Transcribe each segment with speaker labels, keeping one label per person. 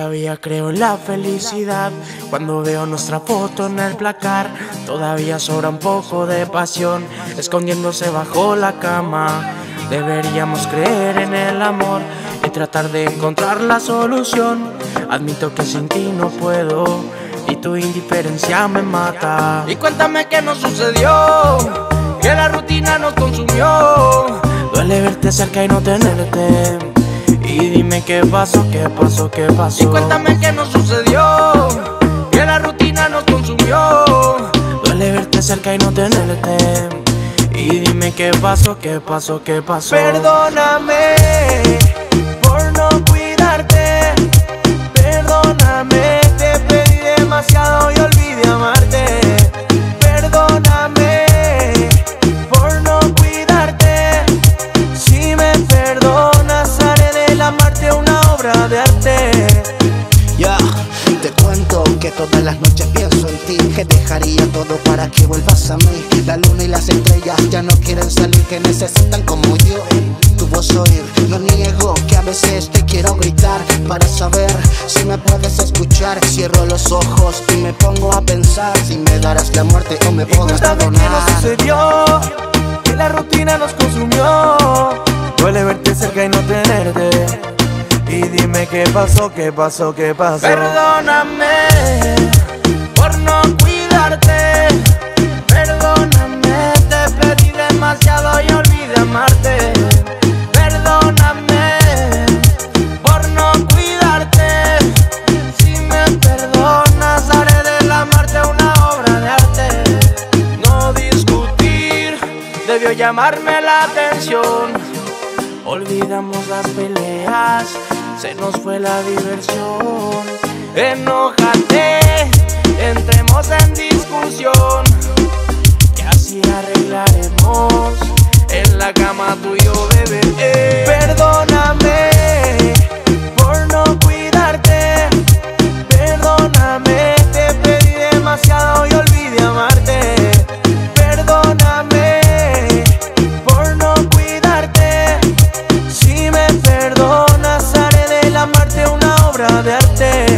Speaker 1: Todavía creo en la felicidad cuando veo nuestra foto en el placar. Todavía sobra un poco de pasión escondiéndose bajo la cama. Deberíamos creer en el amor y tratar de encontrar la solución. Admito que sin ti no puedo y tu indiferencia me mata. Y cuéntame qué nos sucedió, que la rutina nos consumió. Duele verte cerca y no tenerte. Y dime qué pasó, qué pasó, qué pasó. Y cuéntame qué nos sucedió, que la rutina nos consumió. Duele verte cerca y no tenerte. Y dime qué pasó, qué pasó, qué pasó.
Speaker 2: Perdóname por no cuidarte. Perdóname, te pedí demasiado y olvidé amarte. Perdóname por no cuidarte. Si me perdonas, haré del amarte una obra de arte.
Speaker 3: Ya, te cuento que todas las noches pienso en ti, que dejaría todo para que vuelvas a mí. La luna y las estrellas ya no quieren salir, que necesitan como yo tu voz oír. No niego que a veces te quiero gritar para saber si me puedes escuchar. Cierro los ojos y me pongo a pensar si me darás la muerte o me podrás perdonar.
Speaker 2: ¿Qué nos sucedió? Que la rutina nos consumió. Duele verte cerca y no tenerte. Y dime qué pasó, qué pasó, qué pasó.
Speaker 1: Perdóname por no cuidarte. Perdóname, te pedí demasiado y olvidé amarte. Perdóname por no cuidarte. Si me perdonas, haré del amarte una obra de arte. No discutir debió llamarme la atención. Olvidamos las peleas, se nos fue la diversión. Enójate, entremos en discusión, que así arreglaremos en la cama tú y yo, bebé.
Speaker 2: Perdóname por no cuidarte. Perdóname, te pedí demasiado y olvidé amarte. Perdóname por no cuidarte. Si me perdonas, haré del amarte una obra de arte.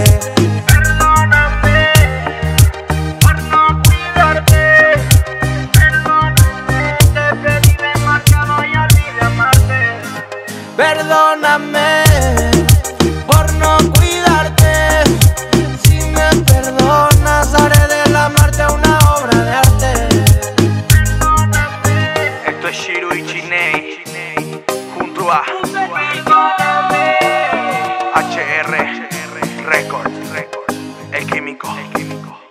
Speaker 1: Perdóname por no cuidarte. Si me perdonas, haré del amarte una obra de arte.
Speaker 4: Esto es Shiru y Chiney junto a HR Records, El Químico.